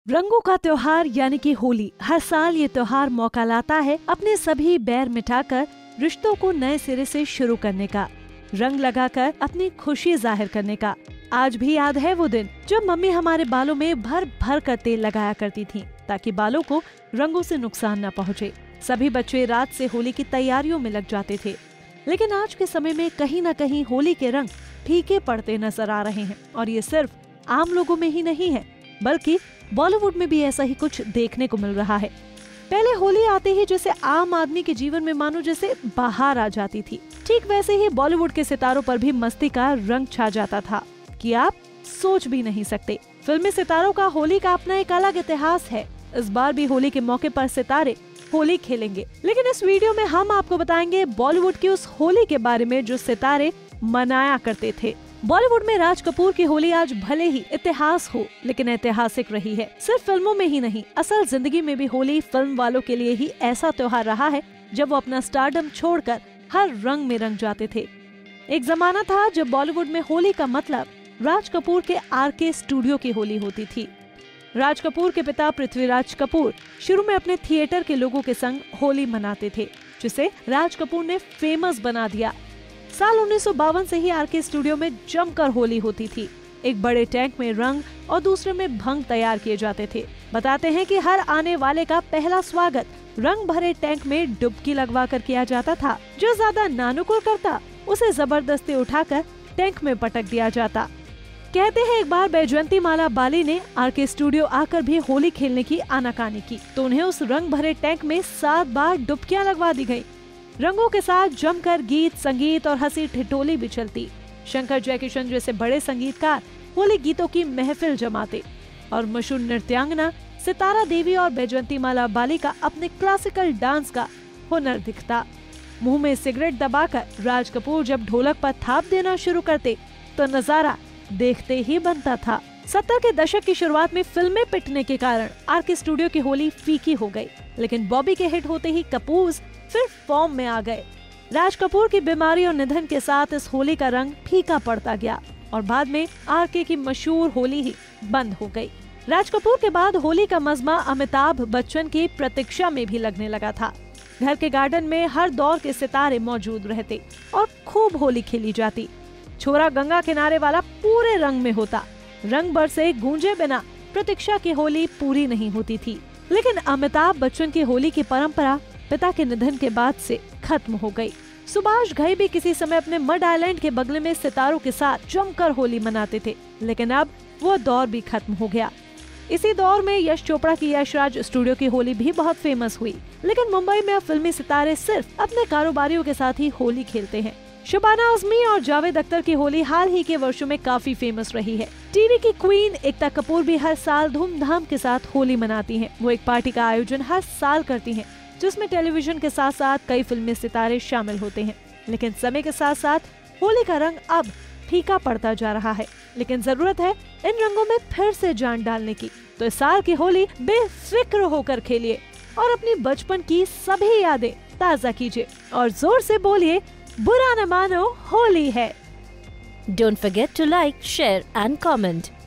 रंगों का त्योहार यानी कि होली। हर साल ये त्योहार मौका लाता है अपने सभी बैर मिटाकर रिश्तों को नए सिरे से शुरू करने का, रंग लगाकर अपनी खुशी जाहिर करने का। आज भी याद है वो दिन जब मम्मी हमारे बालों में भर भर कर तेल लगाया करती थी ताकि बालों को रंगों से नुकसान न पहुँचे। सभी बच्चे रात से होली की तैयारियों में लग जाते थे, लेकिन आज के समय में कहीं न कहीं होली के रंग फीके पड़ते नजर आ रहे हैं। और ये सिर्फ आम लोगों में ही नहीं है, बल्कि बॉलीवुड में भी ऐसा ही कुछ देखने को मिल रहा है। पहले होली आते ही जैसे आम आदमी के जीवन में मानो जैसे बाहर आ जाती थी, ठीक वैसे ही बॉलीवुड के सितारों पर भी मस्ती का रंग छा जाता था कि आप सोच भी नहीं सकते। फिल्मी सितारों का होली का अपना एक अलग इतिहास है। इस बार भी होली के मौके पर सितारे होली खेलेंगे, लेकिन इस वीडियो में हम आपको बताएंगे बॉलीवुड की उस होली के बारे में जो सितारे मनाया करते थे। बॉलीवुड में राज कपूर की होली आज भले ही इतिहास हो, लेकिन ऐतिहासिक रही है। सिर्फ फिल्मों में ही नहीं, असल जिंदगी में भी होली फिल्म वालों के लिए ही ऐसा त्योहार रहा है जब वो अपना स्टारडम छोड़कर हर रंग में रंग जाते थे। एक जमाना था जब बॉलीवुड में होली का मतलब राज कपूर के आरके स्टूडियो की होली होती थी। राज कपूर के पिता पृथ्वीराज कपूर शुरू में अपने थिएटर के लोगों के संग होली मनाते थे, जिसे राज कपूर ने फेमस बना दिया। साल 1952 से ही आरके स्टूडियो में जमकर होली होती थी। एक बड़े टैंक में रंग और दूसरे में भंग तैयार किए जाते थे। बताते हैं कि हर आने वाले का पहला स्वागत रंग भरे टैंक में डुबकी लगवाकर किया जाता था। जो ज्यादा नानुकुर करता उसे जबरदस्ती उठाकर टैंक में पटक दिया जाता। कहते हैं एक बार बैजयंती माला बाली ने आरके स्टूडियो आकर भी होली खेलने की आनाकानी की, तो उन्हें उस रंग भरे टैंक में 7 बार डुबकियां लगवा दी गयी। रंगों के साथ जमकर गीत संगीत और हंसी ठिठोली भी चलती। शंकर जयकिशन जैसे बड़े संगीतकार होली गीतों की महफिल जमाते और मशहूर नृत्यांगना सितारा देवी और बैजयंती माला बाली का अपने क्लासिकल डांस का हुनर दिखता। मुंह में सिगरेट दबाकर राज कपूर जब ढोलक पर थाप देना शुरू करते तो नजारा देखते ही बनता था। 70 के दशक की शुरुआत में फिल्में पिटने के कारण आरके स्टूडियो की होली फीकी हो गई, लेकिन बॉबी के हिट होते ही कपूर फिर फॉर्म में आ गए। राज कपूर की बीमारी और निधन के साथ इस होली का रंग फीका पड़ता गया और बाद में आरके की मशहूर होली ही बंद हो गई। राज कपूर के बाद होली का मज़मा अमिताभ बच्चन की प्रतीक्षा में भी लगने लगा था। घर के गार्डन में हर दौर के सितारे मौजूद रहते और खूब होली खेली जाती। छोरा गंगा किनारे वाला पूरे रंग में होता। रंग बरसे गूंजे बिना प्रतीक्षा की होली पूरी नहीं होती थी। लेकिन अमिताभ बच्चन की होली की परंपरा पिता के निधन के बाद से खत्म हो गई। सुभाष घई भी किसी समय अपने मड आइलैंड के बगले में सितारों के साथ जमकर होली मनाते थे, लेकिन अब वो दौर भी खत्म हो गया। इसी दौर में यश चोपड़ा की यशराज स्टूडियो की होली भी बहुत फेमस हुई, लेकिन मुंबई में अब फिल्मी सितारे सिर्फ अपने कारोबारियों के साथ ही होली खेलते हैं। शबाना आजमी और जावेद अख्तर की होली हाल ही के वर्षों में काफी फेमस रही है। टीवी की क्वीन एकता कपूर भी हर साल धूमधाम के साथ होली मनाती हैं। वो एक पार्टी का आयोजन हर साल करती हैं, जिसमें टेलीविजन के साथ साथ कई फिल्मी सितारे शामिल होते हैं। लेकिन समय के साथ साथ होली का रंग अब फीका पड़ता जा रहा है, लेकिन जरूरत है इन रंगों में फिर से जान डालने की। तो इस साल की होली बेफिक्र होकर खेलिए और अपनी बचपन की सभी यादें ताजा कीजिए और जोर से बोलिए, बुरा न मानो होली है। Don't forget to like, share and comment.